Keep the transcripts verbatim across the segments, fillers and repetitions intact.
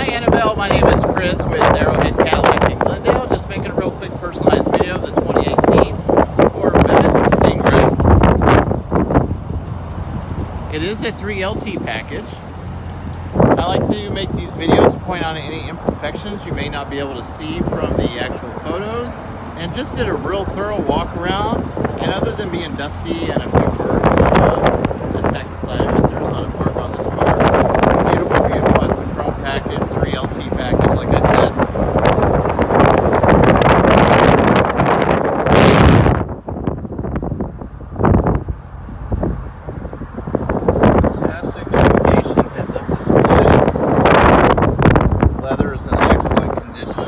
Hi Annabelle, my name is Chris with Arrowhead Cadillac in Glendale. Just making a real quick personalized video of the twenty eighteen Corvette Stingray. It is a three L T package. I like to make these videos to point out any imperfections you may not be able to see from the actual photos, and just did a real thorough walk around. And other than being dusty and a few birds uh, attack the side of it, there's not a mark on this car. Beautiful, beautiful. It's a chrome package, three L T package, like I said. Fantastic navigation, heads-up display. Leather is in excellent condition.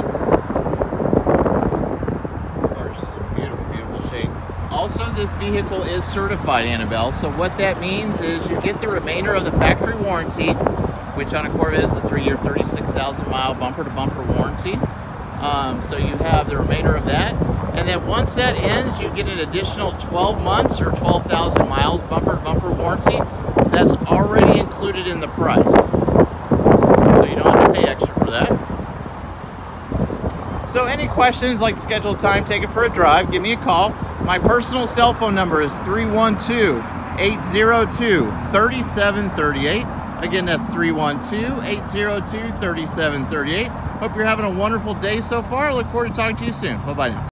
Car's just in beautiful, beautiful shape. Also, this vehicle is certified, Annabelle, so what that means is you get the remainder of the factory warranty, which on a Corvette is a three-year, thirty-six thousand mile bumper-to-bumper warranty. Um, so you have the remainder of that, and then once that ends, you get an additional twelve months or twelve thousand miles bumper-to-bumper warranty. That's already included in the price, so you don't have to pay extra for that. So any questions, like to schedule a time, take it for a drive, give me a call. My personal cell phone number is three one two, eight zero two, three seven three eight. Again, that's three one two, eight zero two, three seven three eight. Hope you're having a wonderful day so far. I look forward to talking to you soon. Bye-bye now.